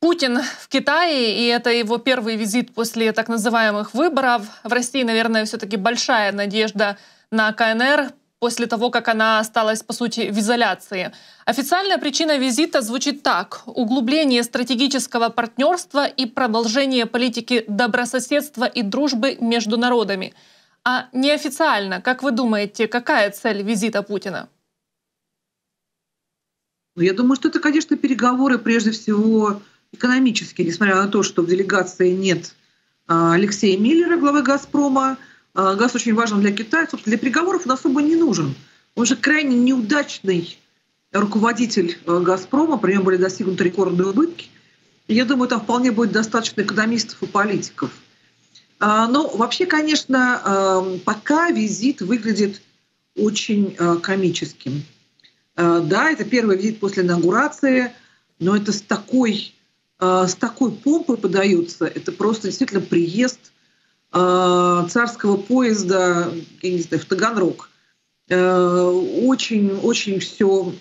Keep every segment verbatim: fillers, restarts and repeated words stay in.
Путин в Китае, и это его первый визит после так называемых выборов. В России, наверное, все-таки большая надежда на ка эн эр после того, как она осталась, по сути, в изоляции. Официальная причина визита звучит так: углубление стратегического партнерства и продолжение политики добрососедства и дружбы между народами. А неофициально, как вы думаете, какая цель визита Путина? Я думаю, что это, конечно, переговоры прежде всего экономические, несмотря на то, что в делегации нет Алексея Миллера, главы «Газпрома». Газ очень важен для Китая. Собственно, для переговоров он особо не нужен. Он же крайне неудачный руководитель «Газпрома», при нем были достигнуты рекордные убытки. И я думаю, там вполне будет достаточно экономистов и политиков. Но вообще, конечно, пока визит выглядит очень комическим. Да, это первый визит после инаугурации, но это с такой, с такой помпой подается. Это просто действительно приезд царского поезда, я не знаю, в Таганрог. Очень-очень все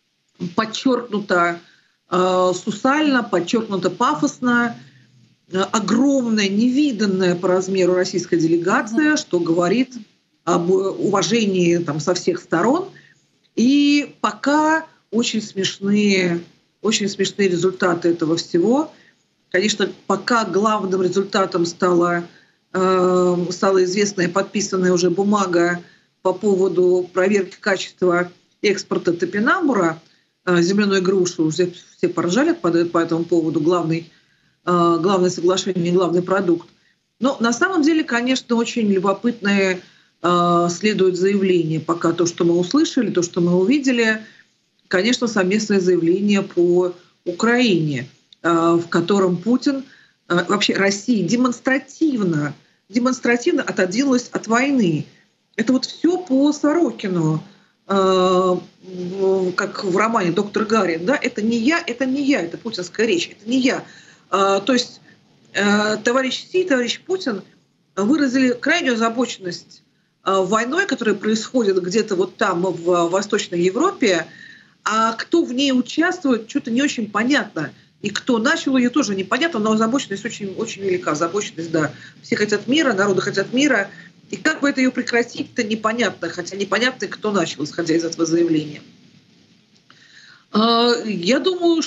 подчеркнуто сусально, подчеркнуто пафосно. Огромная, невиданная по размеру российская делегация, что говорит об уважении там со всех сторон. И пока очень смешные, очень смешные результаты этого всего. Конечно, пока главным результатом стала, э, стала известная подписанная уже бумага по поводу проверки качества экспорта топинамбура, э, земляной груши. Уже все поржали по, по этому поводу, главный, э, главное соглашение, главный продукт. Но на самом деле, конечно, очень любопытное следует заявление. Пока то, что мы услышали, то, что мы увидели, конечно, совместное заявление по Украине, в котором Путин, вообще Россия демонстративно, демонстративно отодвинулась от войны. Это вот все по Сорокину, как в романе «Доктор Гарри». Да? Это не я, это не я, это путинская речь, это не я. То есть товарищ Си, товарищ Путин выразили крайнюю озабоченность войной, которая происходит где-то вот там, в Восточной Европе, а кто в ней участвует, что-то не очень понятно. И кто начал ее, тоже непонятно, но озабоченность очень, очень велика. Озабоченность, да. Все хотят мира, народы хотят мира. И как бы это ее прекратить-то непонятно, хотя непонятно, кто начал, исходя из этого заявления. Я думаю,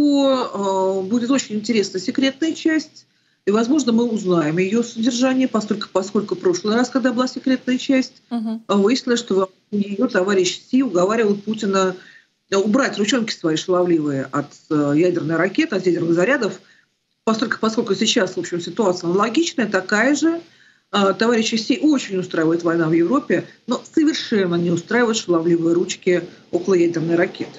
что будет очень интересна секретная часть. И, возможно, мы узнаем ее содержание, поскольку, поскольку в прошлый раз, когда была секретная часть, uh-huh. выяснилось, что ее товарищ Си уговаривал Путина убрать ручонки свои шаловливые от ядерной ракеты, от ядерных зарядов, поскольку, поскольку сейчас, в общем, ситуация аналогичная, такая же. Товарищ Си очень устраивает война в Европе, но совершенно не устраивает шаловливые ручки около ядерной ракеты.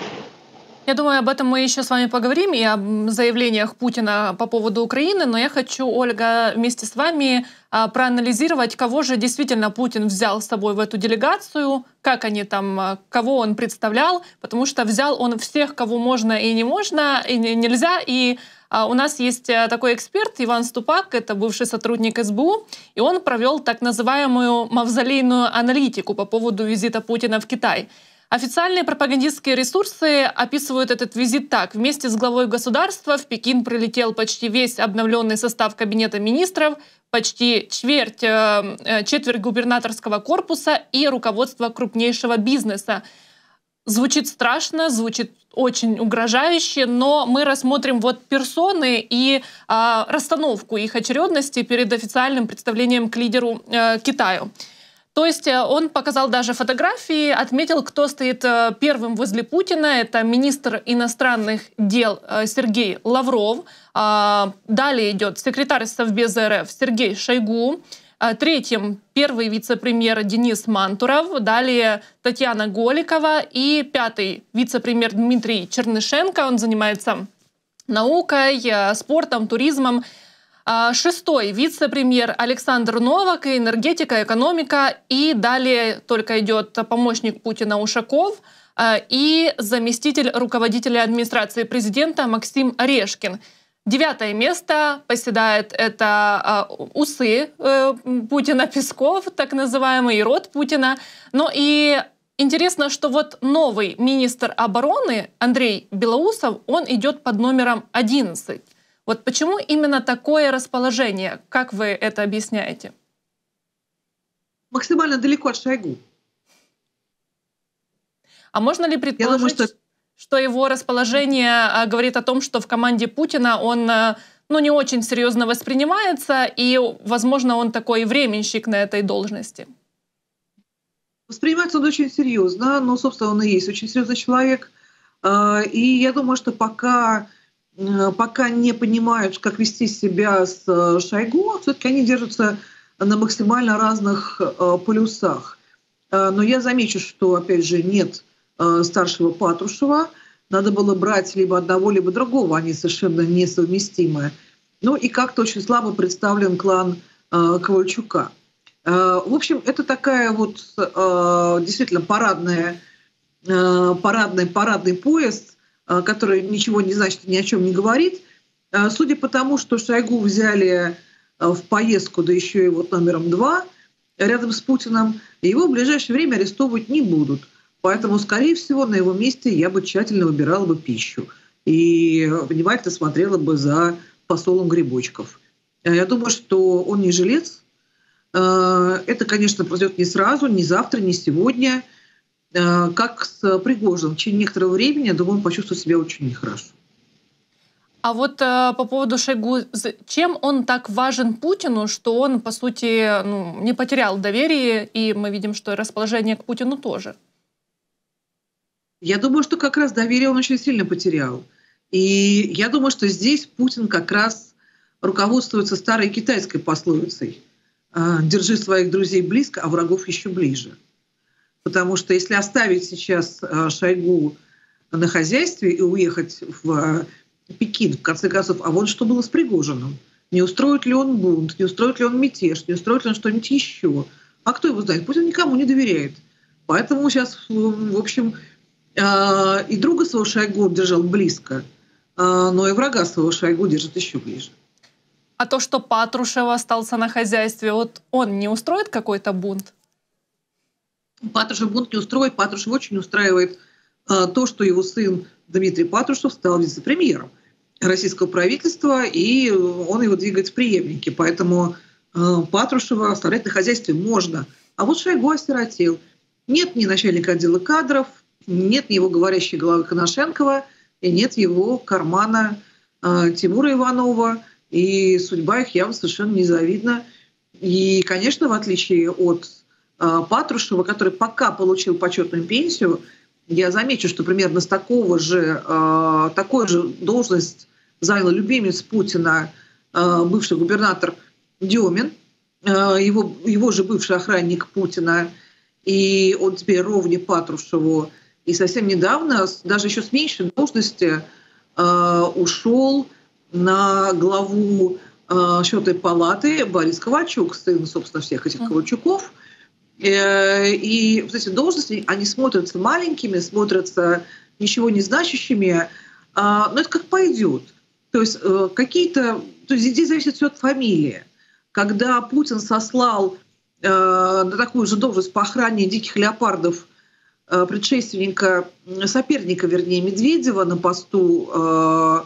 Я думаю, об этом мы еще с вами поговорим и о заявлениях Путина по поводу Украины, но я хочу, Ольга, вместе с вами проанализировать, кого же действительно Путин взял с собой в эту делегацию, как они там, кого он представлял, потому что взял он всех, кого можно и не можно, и нельзя. И у нас есть такой эксперт Иван Ступак, это бывший сотрудник эс бэ у, и он провел так называемую мавзолейную аналитику по поводу визита Путина в Китай. Официальные пропагандистские ресурсы описывают этот визит так. Вместе с главой государства в Пекин прилетел почти весь обновленный состав кабинета министров, почти четверть, четверть губернаторского корпуса и руководство крупнейшего бизнеса. Звучит страшно, звучит очень угрожающе, но мы рассмотрим вот персоны и а, расстановку их очередности перед официальным представлением к лидеру а, Китаю. То есть он показал даже фотографии, отметил, кто стоит первым возле Путина. Это министр иностранных дел Сергей Лавров. Далее идет секретарь Совбеза эр эф Сергей Шойгу. Третьим первый вице-премьер Денис Мантуров. Далее Татьяна Голикова. И пятый вице-премьер Дмитрий Чернышенко. Он занимается наукой, спортом, туризмом. Шестой вице-премьер Александр Новак, энергетика, экономика. И далее только идет помощник Путина Ушаков и заместитель руководителя администрации президента Максим Орешкин. Девятое место поседает это усы Путина, Песков, так называемый, и род Путина. Но и Интересно, что вот новый министр обороны Андрей Белоусов, он идет под номером одиннадцать. Вот почему именно такое расположение? Как вы это объясняете? Максимально далеко от Шойгу. А можно ли предположить, думаю, что... что его расположение а, говорит о том, что в команде Путина он а, ну, не очень серьезно воспринимается, и, возможно, он такой временщик на этой должности? Воспринимается он очень серьезно, но, собственно, он и есть очень серьезный человек. И я думаю, что пока, пока не понимают, как вести себя с Шойгу, все-таки они держатся на максимально разных полюсах. Но я замечу, что, опять же, нет старшего Патрушева. Надо было брать либо одного, либо другого. Они совершенно несовместимы. Ну и как-то очень слабо представлен клан Ковальчука. В общем, это такая вот действительно парадная, парадный, парадный поезд, который ничего не значит, ни о чем не говорит. Судя по тому, что Шойгу взяли в поездку, да еще и вот номером два, рядом с Путиным, его в ближайшее время арестовывать не будут. Поэтому, скорее всего, на его месте я бы тщательно выбирала бы пищу и внимательно смотрела бы за посолом грибочков. Я думаю, что он не жилец. Это, конечно, произойдет не сразу, не завтра, не сегодня. Как с Пригожиным. В течение некоторого времени, я думаю, он почувствует себя очень нехорошо. А вот э, по поводу Шойгу, чем он так важен Путину, что он, по сути, ну, не потерял доверие, и мы видим, что расположение к Путину тоже? Я думаю, что как раз доверие он очень сильно потерял. И я думаю, что здесь Путин как раз руководствуется старой китайской пословицей: «Держи своих друзей близко, а врагов еще ближе». Потому что если оставить сейчас Шойгу на хозяйстве и уехать в Пекин, в конце концов, а вот что было с Пригожиным? Не устроит ли он бунт, не устроит ли он мятеж, не устроит ли он что-нибудь еще? А кто его знает? Путин никому не доверяет. Поэтому сейчас, в общем, и друга своего Шойгу держал близко, но и врага своего Шойгу держит еще ближе. А то, что Патрушев остался на хозяйстве, вот он не устроит какой-то бунт? Патрушев бунт не устроит. Патрушев очень устраивает а, то, что его сын Дмитрий Патрушев стал вице-премьером российского правительства, и он его двигает в преемнике. Поэтому а, Патрушева оставлять на хозяйстве можно. А вот Шойгу осиротел. Нет ни начальника отдела кадров, нет ни его говорящей головы Коношенкова, и нет его кармана а, Тимура Иванова. И судьба их явно совершенно незавидна. И, конечно, в отличие от э, Патрушева, который пока получил почетную пенсию, я замечу, что примерно с такого же, э, такой же должность занял любимец Путина, э, бывший губернатор Демин, э, его, его же бывший охранник Путина, и он теперь ровне Патрушеву. И совсем недавно, даже еще с меньшей должности, э, ушел на главу э, счетной палаты Борис Ковальчук, сын, собственно, всех этих Ковальчуков. Э, и вот эти должности, они смотрятся маленькими, смотрятся ничего не значащими, э, но это как пойдет. То есть э, какие-то... То есть здесь зависит все от фамилии. Когда Путин сослал э, на такую же должность по охране диких леопардов э, предшественника, соперника, вернее, Медведева на посту э,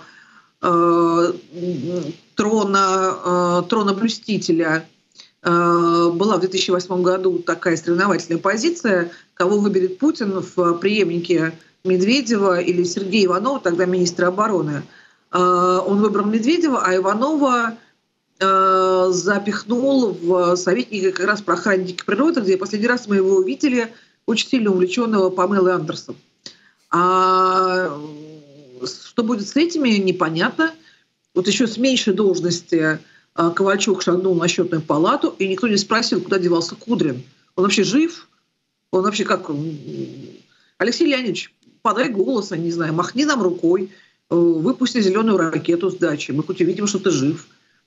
трона, трона-блюстителя, была в две тысячи восьмом году такая соревновательная позиция, кого выберет Путин в преемнике Медведева или Сергея Иванова, тогда министра обороны. Он выбрал Медведева, а Иванова запихнул в советника как раз про охрану дикой природы, где последний раз мы его увидели, очень сильно увлеченного Памелой Андерсон. А что будет с этими, непонятно. Вот еще с меньшей должности Ковальчук шагнул на счетную палату, и никто не спросил, куда девался Кудрин. Он вообще жив? Он вообще как? Алексей Леонидович, подай голос, не знаю, махни нам рукой, выпусти зеленую ракету с дачи, мы хоть увидим, что ты жив.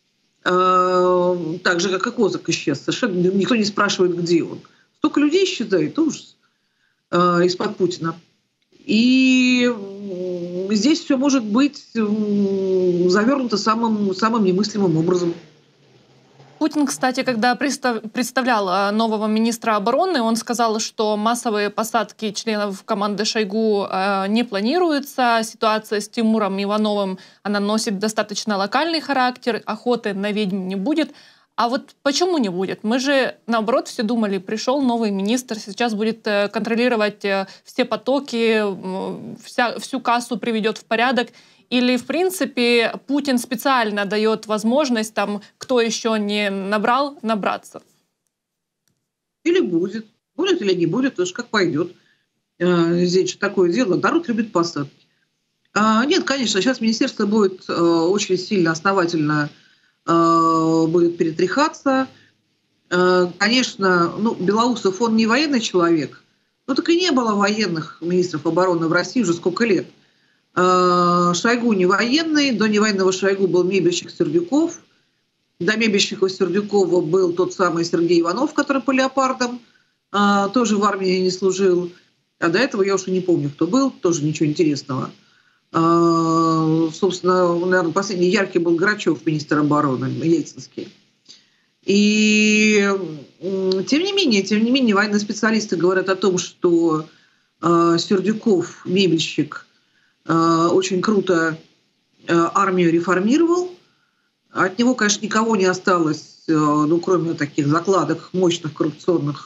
Так же, как и Козак исчез. Совершенно никто не спрашивает, где он. Столько людей считает, ужас, из-под Путина. И здесь все может быть завернуто самым, самым немыслимым образом. Путин, кстати, когда представлял нового министра обороны, он сказал, что массовые посадки членов команды Шойгу не планируются. Ситуация с Тимуром Ивановым, она носит достаточно локальный характер, охоты на ведьм не будет. А вот почему не будет? Мы же, наоборот, все думали, пришел новый министр, сейчас будет контролировать все потоки, вся, всю кассу приведет в порядок. Или, в принципе, Путин специально дает возможность, там, кто еще не набрал, набраться? Или будет. Будет или не будет, уж как пойдет. Здесь же такое дело. Народ любит посадки. Нет, конечно, сейчас министерство будет очень сильно, основательно будет перетряхаться. Конечно, ну, Белоусов, он не военный человек. Ну, так и не было военных министров обороны в России уже сколько лет. Шойгу не военный, до невоенного Шойгу был мебельщик Сердюков, до мебельщика Сердюкова был тот самый Сергей Иванов, который по леопардам тоже в армии не служил, а до этого я уже не помню, кто был, тоже ничего интересного. Собственно, наверное, последний яркий был Грачев, министр обороны, ельцинский. И тем не менее, тем не менее, военные специалисты говорят о том, что Сердюков, мебельщик, очень круто армию реформировал. От него, конечно, никого не осталось, ну, кроме таких закладок мощных коррупционных,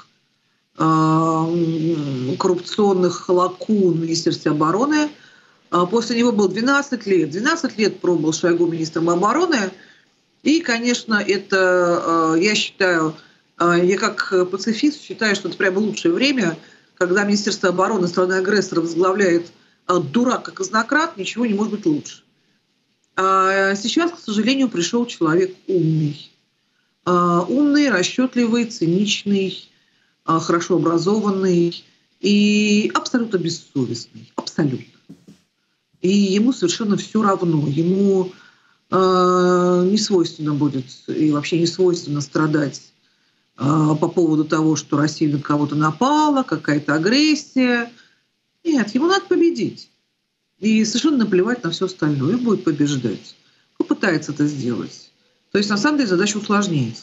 коррупционных лакун в Министерстве обороны. После него было двенадцать лет. двенадцать лет пробовал Шойгу министром обороны. И, конечно, это, я считаю, я как пацифист считаю, что это прямо лучшее время, когда Министерство обороны страны-агрессора возглавляет дурак, как казнократ, ничего не может быть лучше. А сейчас, к сожалению, пришел человек умный. Умный, расчетливый, циничный, хорошо образованный и абсолютно бессовестный. Абсолютно. И ему совершенно все равно. Ему не свойственно будет и вообще не свойственно страдать по поводу того, что Россия на кого-то напала, какая-то агрессия. Нет, ему надо победить. И совершенно наплевать на все остальное. И будет побеждать. Попытается это сделать. То есть, на самом деле, задача усложняется.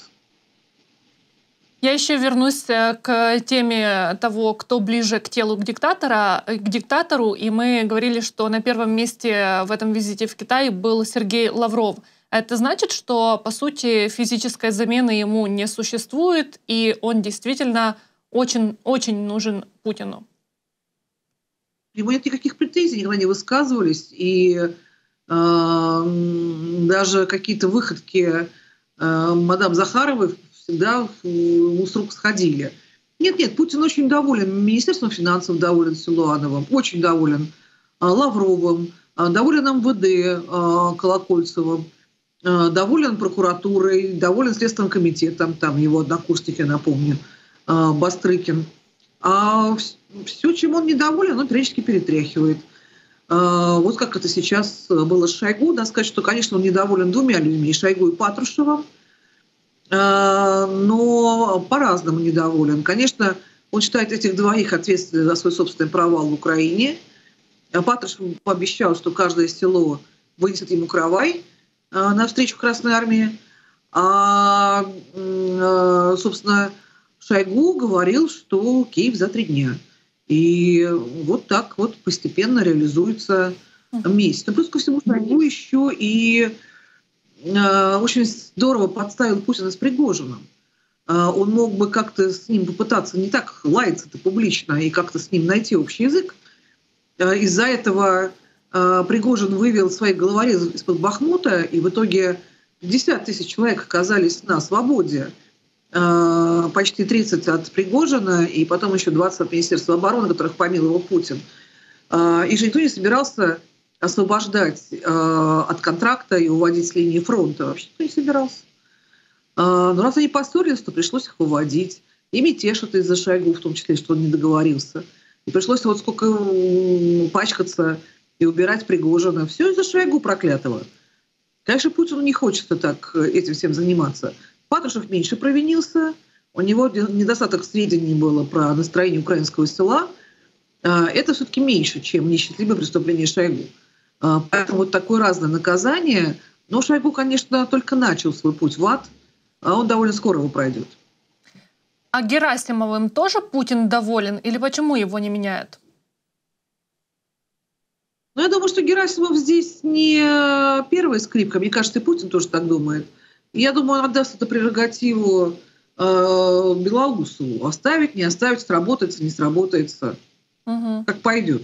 Я еще вернусь к теме того, кто ближе к телу к, диктатора, к диктатору. И мы говорили, что на первом месте в этом визите в Китай был Сергей Лавров. Это значит, что, по сути, физической замены ему не существует, и он действительно очень, очень нужен Путину. Ему нет никаких претензий, никогда не высказывались. И э, даже какие-то выходки э, мадам Захаровой всегда ему с рук сходили. Нет-нет, Путин очень доволен Министерством финансов, доволен Силуановым, очень доволен э, Лавровым, э, доволен эм вэ дэ э, Колокольцевым, э, доволен прокуратурой, доволен Следственным комитетом, там его однокурсники, напомню, э, Бастрыкин. А все, чем он недоволен, он периодически перетряхивает. Вот как это сейчас было с Шойгу. Надо сказать, что, конечно, он недоволен двумя людьми, Шойгу и Патрушевым, но по-разному недоволен. Конечно, он считает этих двоих ответственными за свой собственный провал в Украине. Патрушев пообещал, что каждое село вынесет ему каравай навстречу Красной Армии. А, собственно, Шойгу говорил, что Киев за три дня. И вот так вот постепенно реализуется месть. Но плюс ко всему Шойгу еще и э, очень здорово подставил Путина с Пригожиным. Э, он мог бы как-то с ним попытаться не так лаяться-то публично и как-то с ним найти общий язык. Э, из-за этого э, Пригожин вывел своих головорезов из-под Бахмута, и в итоге пятьдесят тысяч человек оказались на свободе. Почти тридцать от Пригожина, и потом еще двадцать от Министерства обороны, которых помиловал Путин. Их же никто не собирался освобождать от контракта и уводить с линии фронта. Вообще никто не собирался. Но раз они поссорились, то пришлось их уводить. И мятеж это из-за Шойгу, в том числе, что он не договорился. И пришлось вот сколько пачкаться и убирать Пригожина. Все из-за Шойгу проклятого. Конечно, Путину не хочется так этим всем заниматься. Патрушев меньше провинился, у него недостаток сведений было про настроение украинского села. Это все-таки меньше, чем несчастливое преступление Шойгу. Поэтому вот такое разное наказание. Но Шойгу, конечно, только начал свой путь в ад. а он довольно скоро его пройдет. А Герасимовым тоже Путин доволен? Или почему его не меняют? Ну, я думаю, что Герасимов здесь не первая скрипка. Мне кажется, и Путин тоже так думает. Я думаю, он отдаст эту прерогативу э, Белоусову. Оставить, не оставить, сработается, не сработается. Угу. Как пойдет.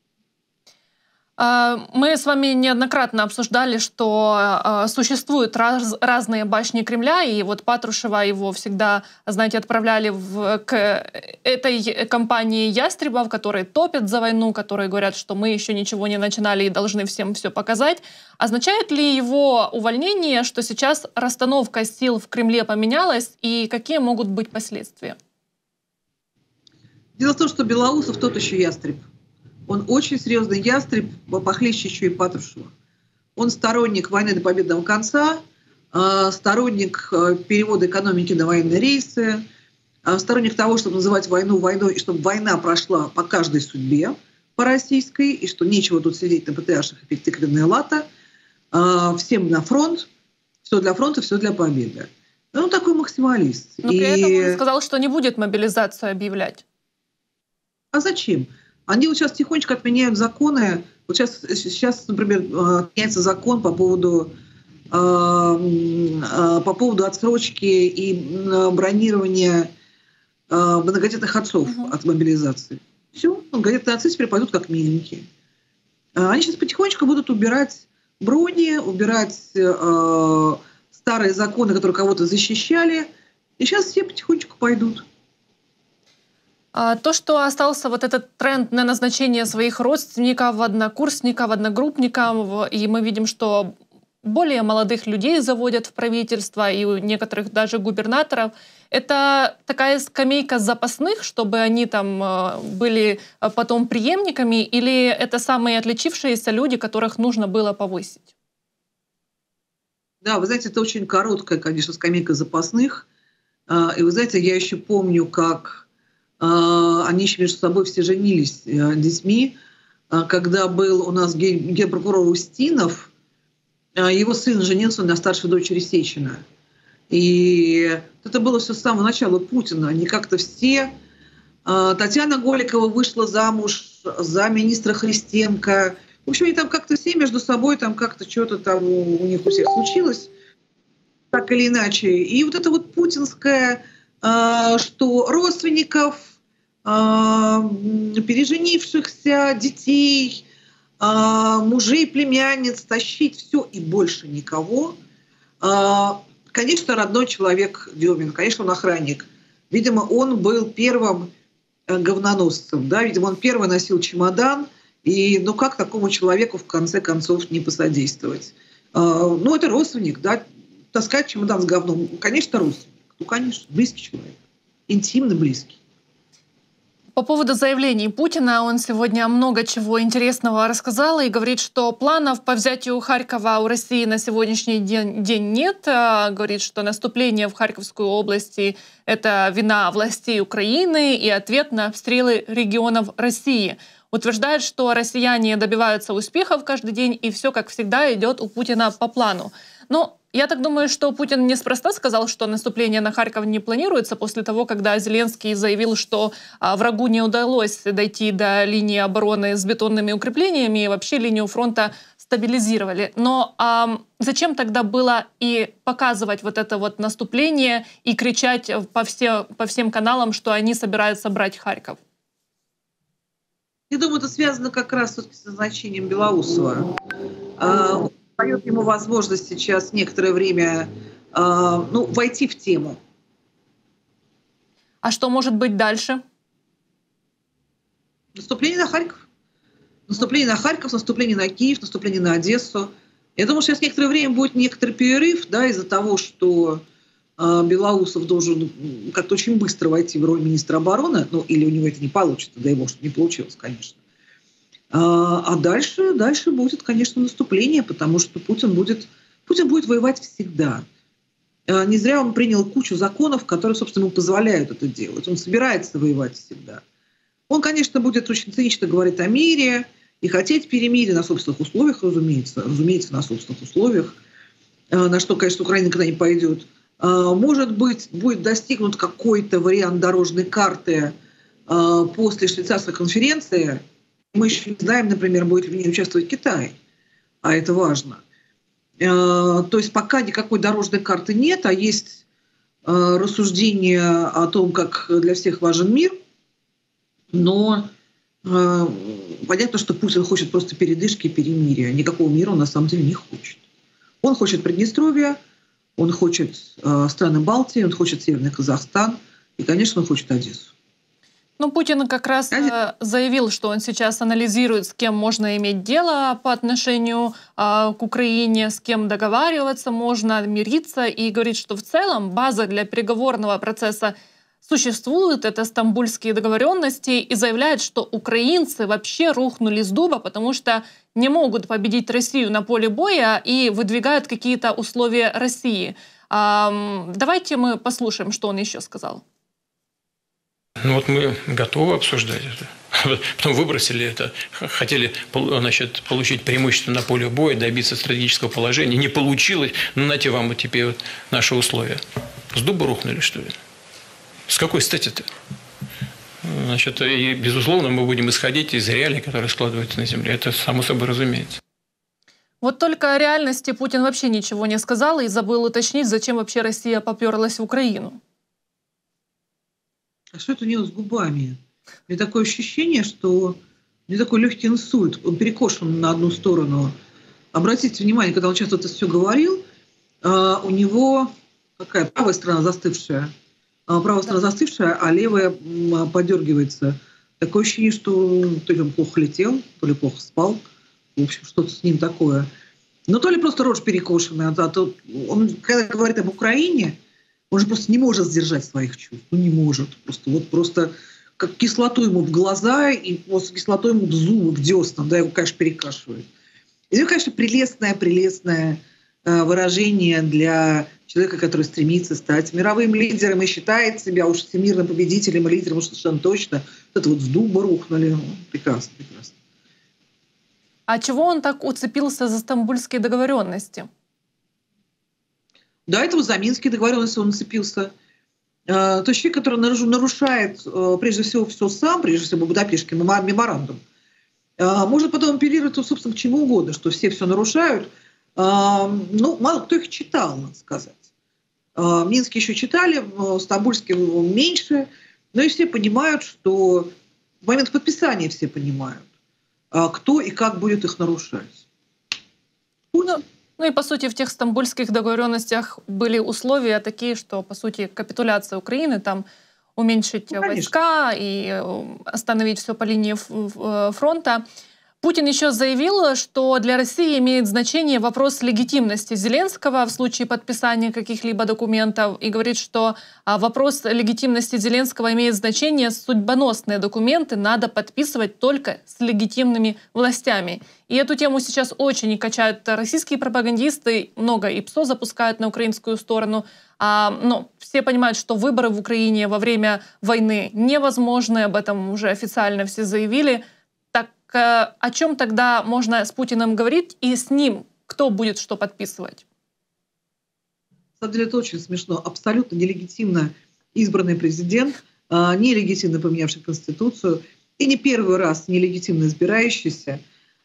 Мы с вами неоднократно обсуждали, что существуют раз, разные башни Кремля, и вот Патрушева его всегда, знаете, отправляли в, к этой компании ястребов, которые топят за войну, которые говорят, что мы еще ничего не начинали и должны всем все показать. Означает ли его увольнение, что сейчас расстановка сил в Кремле поменялась, и какие могут быть последствия? Дело в том, что Белоусов тот еще ястреб. Он очень серьезный ястреб, похлеще еще и Патрушева. Он сторонник войны до победного конца, сторонник перевода экономики на военные рейсы, сторонник того, чтобы называть войну войной, и чтобы война прошла по каждой судьбе, по российской, и что нечего тут сидеть на ПТАшах и пить тыквенное лато. Всем на фронт, все для фронта, все для победы. Он такой максималист. Но при и... этом он сказал, что не будет мобилизацию объявлять. А зачем? Они вот сейчас тихонечко отменяют законы. Вот сейчас, сейчас например, меняется закон по поводу, по поводу отсрочки и бронирования многодетных отцов угу. от мобилизации. Все, многодетные отцы теперь пойдут как миленькие. Они сейчас потихонечку будут убирать брони, убирать старые законы, которые кого-то защищали. И сейчас все потихонечку пойдут. То, что остался вот этот тренд на назначение своих родственников, однокурсников, одногруппников, и мы видим, что более молодых людей заводят в правительство, и у некоторых даже губернаторов, это такая скамейка запасных, чтобы они там были потом преемниками, или это самые отличившиеся люди, которых нужно было повысить? Да, вы знаете, это очень короткая, конечно, скамейка запасных. И вы знаете, я еще помню, как они еще между собой все женились детьми. Когда был у нас генпрокурор Устинов, его сын женился на старшей дочери Сечина. И это было все с самого начала Путина. Они как-то все... Татьяна Голикова вышла замуж за министра Христенко. В общем, они там как-то все между собой, там как-то что-то там у них у всех случилось, так или иначе. И вот это вот путинское... что родственников, переженившихся, детей, мужей, племянниц тащить все и больше никого. Конечно, родной человек Демин, конечно, он охранник. Видимо, он был первым говноносцем, да? Видимо, он первый носил чемодан. И ну как такому человеку в конце концов не посодействовать? Ну, это родственник, да? Таскать чемодан с говном, конечно, родственник. Ну, конечно, близкий человек. Интимно близкий. По поводу заявлений Путина, он сегодня много чего интересного рассказал и говорит, что планов по взятию Харькова у России на сегодняшний день, день нет. Говорит, что наступление в Харьковскую область — это вина властей Украины и ответ на обстрелы регионов России. Утверждает, что россияне добиваются успехов каждый день, и все, как всегда, идет у Путина по плану. Но я так думаю, что Путин неспроста сказал, что наступление на Харьков не планируется после того, когда Зеленский заявил, что а, врагу не удалось дойти до линии обороны с бетонными укреплениями, и вообще линию фронта стабилизировали. Но а, зачем тогда было и показывать вот это вот наступление и кричать по, все, по всем каналам, что они собираются брать Харьков? Я думаю, это связано как раз с назначением Белоусова. Он дает ему возможность сейчас некоторое время ну, войти в тему. А что может быть дальше? Наступление на Харьков. Наступление на Харьков, наступление на Киев, наступление на Одессу. Я думаю, что сейчас некоторое время будет некоторый перерыв, да, из-за того, что Белоусов должен как-то очень быстро войти в роль министра обороны, ну или у него это не получится, дай бог, что не получилось, конечно. А дальше, дальше будет, конечно, наступление, потому что Путин будет, Путин будет воевать всегда. Не зря он принял кучу законов, которые, собственно, ему позволяют это делать. Он собирается воевать всегда. Он, конечно, будет очень цинично говорить о мире и хотеть перемирия на собственных условиях, разумеется, разумеется, на собственных условиях, на что, конечно, Украина никогда не пойдет. Может быть, будет достигнут какой-то вариант дорожной карты после швейцарской конференции. Мы еще не знаем, например, будет ли в ней участвовать Китай, а это важно. То есть пока никакой дорожной карты нет, а есть рассуждения о том, как для всех важен мир, но понятно, что Путин хочет просто передышки и перемирия. Никакого мира он на самом деле не хочет. Он хочет Приднестровья, он хочет э, страны Балтии, он хочет Северный Казахстан и, конечно, он хочет Одессу. Ну, Путин как раз э, заявил, что он сейчас анализирует, с кем можно иметь дело по отношению э, к Украине, с кем договариваться можно, мириться, и говорит, что в целом база для переговорного процесса существует, это стамбульские договоренности, и заявляет, что украинцы вообще рухнули с дуба, потому что не могут победить Россию на поле боя и выдвигают какие-то условия России. А, давайте мы послушаем, что он еще сказал. Ну вот мы готовы обсуждать это. Потом выбросили это, хотели, значит, получить преимущество на поле боя, добиться стратегического положения. Не получилось, ну нате вам вот теперь вот наши условия. С дуба рухнули, что ли? С какой стати-то? Значит, и, безусловно, мы будем исходить из реалий, которые складываются на земле. Это само собой разумеется. Вот только о реальности Путин вообще ничего не сказал и забыл уточнить, зачем вообще Россия поперлась в Украину. А что это у него с губами? У меня такое ощущение, что у него такой легкий инсульт. Он перекошен на одну сторону. Обратите внимание, когда он сейчас это все говорил, у него какая правая сторона застывшая. Правая сторона застывшая, а левая подергивается. Такое ощущение, что то ли он плохо летел, то ли плохо спал. В общем, что-то с ним такое. Но то ли просто рожь перекошенная. А то он, когда говорит об Украине, он же просто не может сдержать своих чувств. Ну, не может. Просто, вот просто как кислоту ему в глаза и после кислотой ему в зубы, в десна. Да, его, конечно, перекашивает. И это, конечно, прелестное-прелестное выражение для человека, который стремится стать мировым лидером и считает себя уж всемирным победителем и лидером, уж совершенно точно. Вот это вот с дуба рухнули. Ну, прекрасно, прекрасно. А чего он так уцепился за стамбульские договоренности? До этого за Минские договоренности он уцепился. То есть человек, который нарушает прежде всего все сам, прежде всего Будапештский меморандум, может потом апеллировать, собственно, к чему угодно, что все все нарушают. Ну, мало кто их читал, надо сказать. Минские еще читали, стамбульские меньше, но и все понимают, что в момент подписания все понимают, кто и как будет их нарушать. Ну, ну и, по сути, в тех стамбульских договоренностях были условия такие, что, по сути, капитуляция Украины, там уменьшить ну, войска и остановить все по линии фронта. Путин еще заявил, что для России имеет значение вопрос легитимности Зеленского в случае подписания каких-либо документов, и говорит, что вопрос легитимности Зеленского имеет значение, судьбоносные документы надо подписывать только с легитимными властями. И эту тему сейчас очень качают российские пропагандисты, много ИПСО запускают на украинскую сторону. А, но все понимают, что выборы в Украине во время войны невозможны, об этом уже официально все заявили. О чем тогда можно с Путиным говорить и с ним кто будет что подписывать? На самом деле это очень смешно. Абсолютно нелегитимно избранный президент, нелегитимно поменявший Конституцию и не первый раз нелегитимно избирающийся,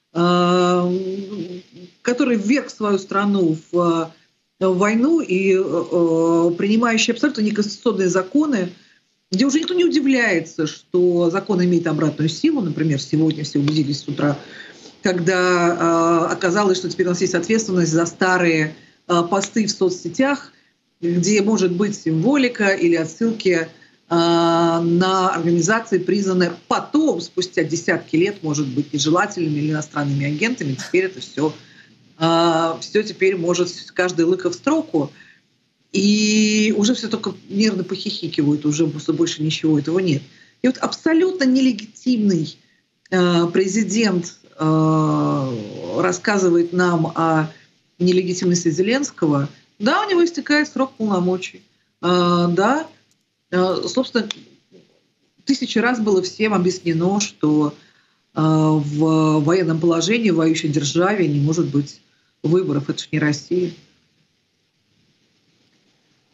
который вверг свою страну в войну и принимающий абсолютно неконституционные законы, где уже никто не удивляется, что закон имеет обратную силу. Например, сегодня все убедились с утра, когда э, оказалось, что теперь у нас есть ответственность за старые э, посты в соцсетях, где может быть символика или отсылки э, на организации, признанные потом, спустя десятки лет, может быть, нежелательными или иностранными агентами. Теперь это все, э, все теперь может каждый лыка в строку. И уже все только нервно похихикивают, уже просто больше ничего этого нет. И вот абсолютно нелегитимный э, президент э, рассказывает нам о нелегитимности Зеленского. Да, у него истекает срок полномочий. Э, да, э, собственно, тысячи раз было всем объяснено, что э, в военном положении, в воюющей державе не может быть выборов. Это же не Россия.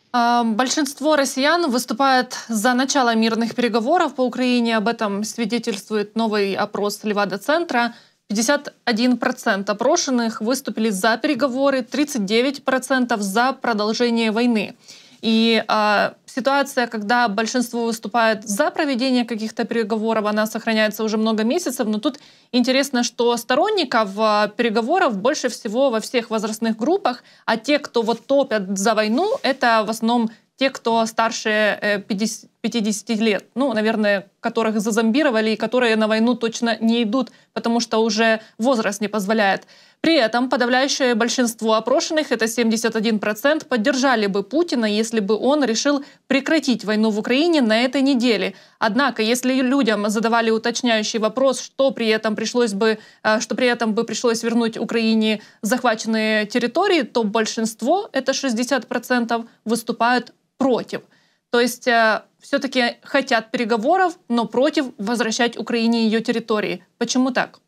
А, Большинство россиян выступает за начало мирных переговоров по Украине. Об этом свидетельствует новый опрос Левада-центра. пятьдесят один процент опрошенных выступили за переговоры, тридцать девять процентов за продолжение войны. И а, ситуация, когда большинство выступает за проведение каких-то переговоров, она сохраняется уже много месяцев. Но тут интересно, что сторонников а, переговоров больше всего во всех возрастных группах, а те, кто вот топят за войну, это в основном те, кто старше э, пятидесяти лет, ну, наверное, которых зазомбировали и которые на войну точно не идут, потому что уже возраст не позволяет. При этом подавляющее большинство опрошенных, это семьдесят один процент, поддержали бы Путина, если бы он решил прекратить войну в Украине на этой неделе. Однако, если людям задавали уточняющий вопрос, что при этом пришлось бы, что при этом бы пришлось вернуть Украине захваченные территории, то большинство, это шестьдесят процентов, выступают против. То есть э, все-таки хотят переговоров, но против возвращать Украине ее территории. Почему так?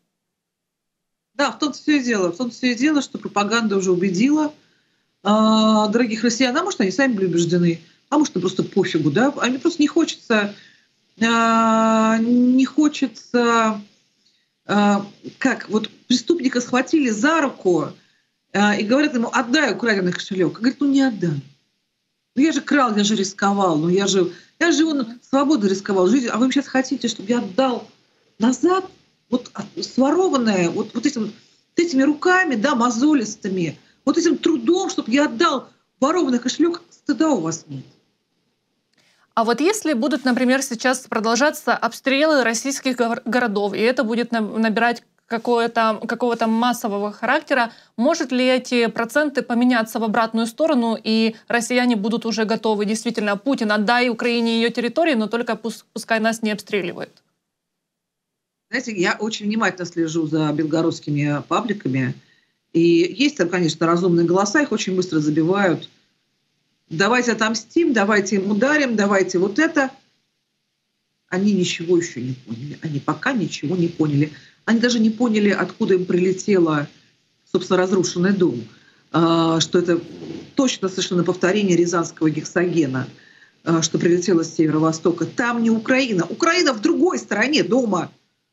Да, в том-то все и дело. В том-то все и дело, что пропаганда уже убедила э, дорогих россиян, а может, они сами были убеждены, а может, и просто пофигу, да? Они просто не хочется, э, не хочется, э, как, вот преступника схватили за руку э, и говорят ему: отдай украденный кошелек. Он говорит: ну не отдам. Ну я же крал, я же рисковал, ну я же, я же его свободу рисковал, жизнь, а вы сейчас хотите, чтобы я отдал назад вот сворованное, вот, вот, этим, вот этими руками, да, мозолистыми, вот этим трудом, чтобы я отдал ворованный кошелек, стыда у вас нет. А вот если будут, например, сейчас продолжаться обстрелы российских городов, и это будет набирать какого-то какого-то массового характера, может ли эти проценты поменяться в обратную сторону, и россияне будут уже готовы? Действительно, Путин, отдай Украине ее территории, но только пускай нас не обстреливают. Знаете, я очень внимательно слежу за белгородскими пабликами, и есть там, конечно, разумные голоса, их очень быстро забивают. Давайте отомстим, давайте им ударим, давайте вот это. Они ничего еще не поняли, они пока ничего не поняли. Они даже не поняли, откуда им прилетело, собственно, разрушенный дом. Что это точно совершенно повторение рязанского гексогена, что прилетело с северо-востока. Там не Украина. Украина в другой стороне дома.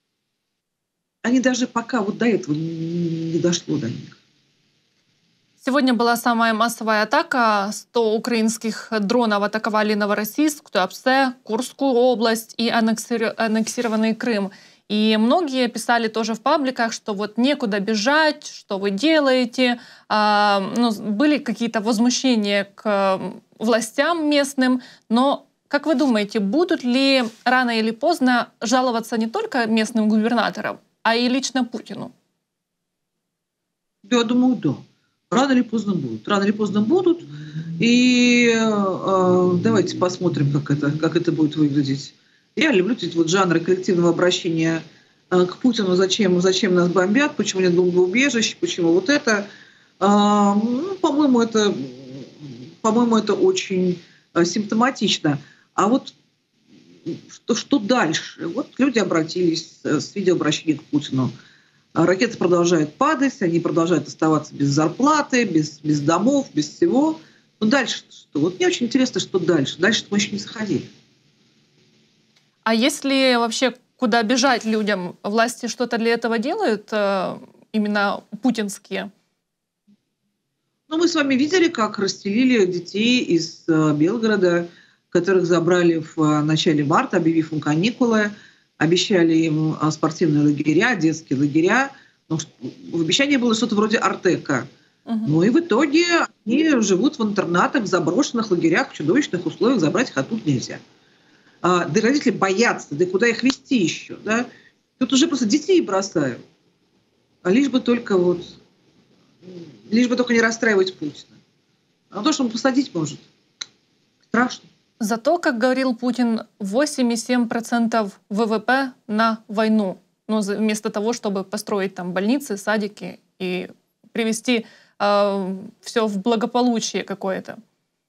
Они даже пока вот до этого не дошло до них. Сегодня была самая массовая атака. сто украинских дронов атаковали Новороссийск, Туапсе, Курскую область и аннексированный Крым. И многие писали тоже в пабликах, что вот некуда бежать, что вы делаете. А, ну, были какие-то возмущения к властям местным. Но, как вы думаете, будут ли рано или поздно жаловаться не только местным губернаторам, а и лично Путину? Я думаю, да. Рано или поздно будут. Рано или поздно будут. И э, давайте посмотрим, как это, как это будет выглядеть. Я люблю эти вот жанры коллективного обращения э, к Путину. Зачем, зачем нас бомбят, почему нет бомбоубежищ, почему вот это. Э, ну, по-моему, это, по-моему, это очень э, симптоматично. А вот что, что дальше? Вот люди обратились с видеообращением к Путину. Ракеты продолжают падать, они продолжают оставаться без зарплаты, без, без домов, без всего. Но дальше что? Вот мне очень интересно, что дальше. Дальше мы еще не заходили. А если вообще куда бежать людям, власти что-то для этого делают, именно путинские? Ну, мы с вами видели, как расстелили детей из Белгорода, которых забрали в начале марта, объявив им каникулы. Обещали им спортивные лагеря, детские лагеря. Но в обещании было что-то вроде Артека. Uh-huh. Ну и в итоге они живут в интернатах, в заброшенных лагерях, в чудовищных условиях, забрать их оттуда нельзя. А, да родители боятся, да куда их везти еще, да? Тут уже просто детей бросают. А лишь бы только вот, лишь бы только не расстраивать Путина. А то, что он посадить может, страшно. Зато, как говорил Путин, восемь целых семь десятых процента ВВП на войну. Ну, вместо того, чтобы построить там больницы, садики и привести э, все в благополучие какое-то.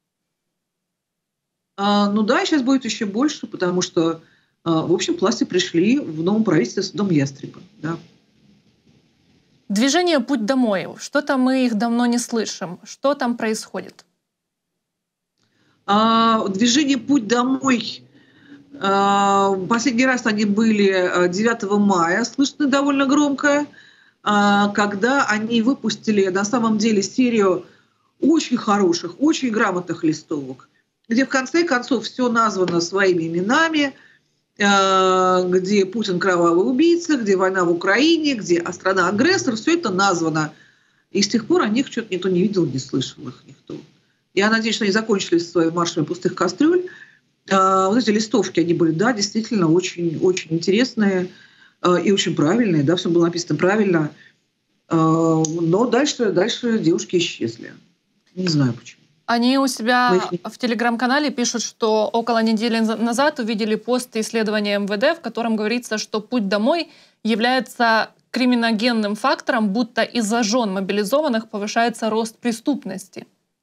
А, ну да, сейчас будет еще больше, потому что, а, в общем, власти пришли в новом правительстве с Дом Ястреба. Да. Движение «Путь домой». Что-то мы их давно не слышим. Что там происходит? Движение «Путь домой», последний раз они были девятого мая, слышно довольно громко, когда они выпустили на самом деле серию очень хороших, очень грамотных листовок, где в конце концов все названо своими именами, где Путин кровавый убийца, где война в Украине, где страна-агрессор, все это названо. И с тех пор о них что-то никто не видел, не слышал их никто. Я надеюсь, что они закончили своими маршами пустых кастрюль. Вот эти листовки, они были, да, действительно очень, очень интересные и очень правильные, да, все было написано правильно. Но дальше, дальше девушки исчезли. Не знаю почему. Они у себя в телеграм-канале пишут, что около недели назад увидели пост исследования эм вэ дэ, в котором говорится, что путь домой является криминогенным фактором, будто из-за жен мобилизованных повышается рост преступности.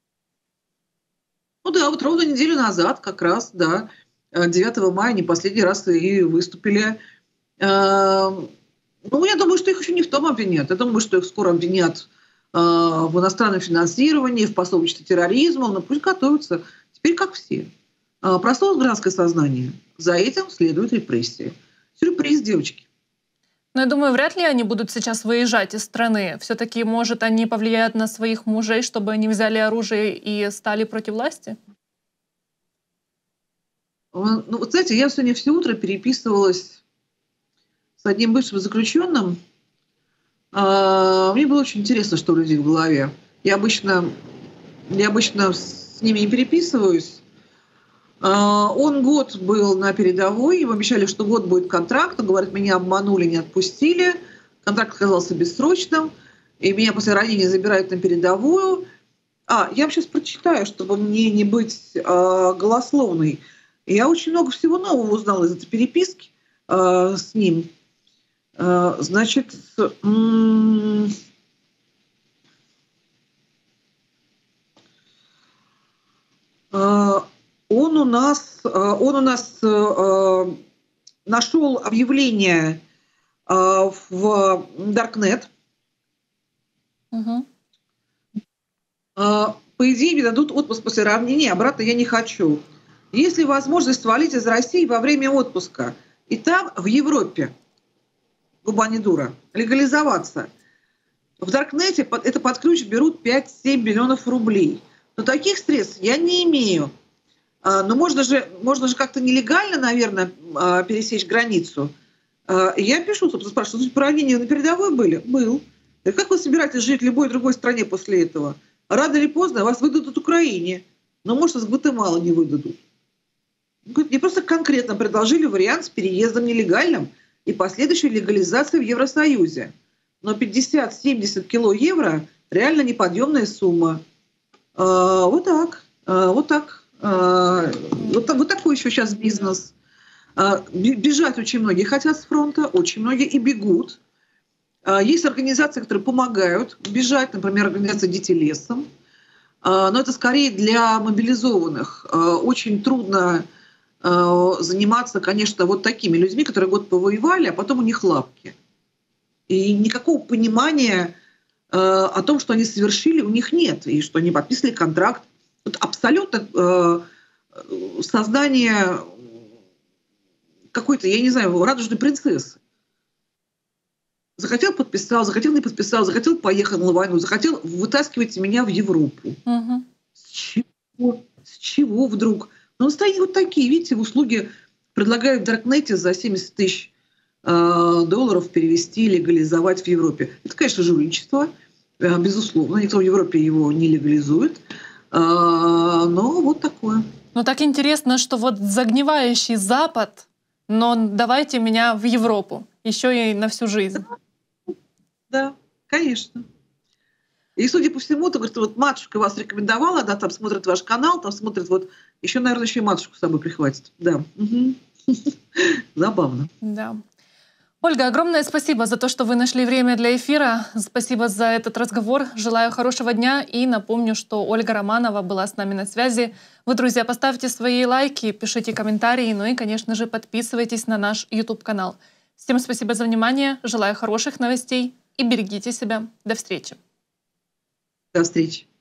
Ну да, вот ровно неделю назад как раз, да, девятого мая они последний раз и выступили. Ну, я думаю, что их еще не в том обвинят. Я думаю, что их скоро обвинят в иностранном финансировании, в пособничестве терроризму, но пусть готовятся. Теперь как все. Просло гражданское сознание. За этим следует репрессии. Сюрприз, девочки. Но я думаю, вряд ли они будут сейчас выезжать из страны. Все-таки, может, они повлияют на своих мужей, чтобы они взяли оружие и стали против власти? Ну, вот знаете, я сегодня все утро переписывалась с одним бывшим заключенным. Мне было очень интересно, что у людей в голове. Я обычно, я обычно с ними не переписываюсь. Он год был на передовой, ему обещали, что год будет контракт. Он говорит, меня обманули, не отпустили. Контракт оказался бессрочным, и меня после ранения забирают на передовую. А, я вам сейчас прочитаю, чтобы мне не быть э, голословной. Я очень много всего нового узнала из этой переписки э, с ним. Э, значит, м- э, Он у нас, он у нас э, нашел объявление э, в Даркнет. Угу. Э, по идее, мне дадут отпуск после ранения, обратно я не хочу. Есть ли возможность свалить из России во время отпуска? И там, в Европе, губа-не-дура, легализоваться. В Даркнете это под ключ берут пять-семь миллионов рублей. Но таких средств я не имею. Но можно же, можно же как-то нелегально, наверное, пересечь границу. Я пишу, собственно, спрашиваю, по ранению на передовой были? Был. И как вы собираетесь жить в любой другой стране после этого? Рано или поздно вас выдадут Украине, но, может, из Гватемалы не выдадут. Мне просто конкретно предложили вариант с переездом нелегальным и последующей легализацией в Евросоюзе. Но пятьдесят-семьдесят кило евро – реально неподъемная сумма. Вот так, вот так. Вот, вот такой еще сейчас бизнес. Бежать очень многие хотят с фронта, очень многие и бегут. Есть организации, которые помогают бежать, например, организация «Дети лесом». Но это скорее для мобилизованных. Очень трудно заниматься, конечно, вот такими людьми, которые год повоевали, а потом у них лапки. И никакого понимания о том, что они совершили, у них нет, и что они подписали контракт. Тут абсолютно э, сознание какой-то, я не знаю, радужной принцессы. Захотел — подписал, захотел — не подписал, захотел — поехал на войну, захотел — вытаскивать меня в Европу. Угу. С чего? С чего вдруг? Ну, настроения вот такие, видите, услуги предлагают в Даркнете за семьдесят тысяч э, долларов перевести, легализовать в Европе. Это, конечно, жульничество, э, безусловно, никто в Европе его не легализует. Но вот такое. Ну так интересно, что вот загнивающий Запад, но давайте меня в Европу, еще и на всю жизнь. Да, да, конечно. И, судя по всему, то говорит, вот матушка вас рекомендовала, да, там смотрит ваш канал, там смотрит, вот еще, наверное, еще и матушку с собой прихватит. Да. Угу. Забавно. Да. Ольга, огромное спасибо за то, что вы нашли время для эфира. Спасибо за этот разговор. Желаю хорошего дня. И напомню, что Ольга Романова была с нами на связи. Вы, друзья, поставьте свои лайки, пишите комментарии, ну и, конечно же, подписывайтесь на наш YouTube-канал. Всем спасибо за внимание. Желаю хороших новостей и берегите себя. До встречи. До встречи.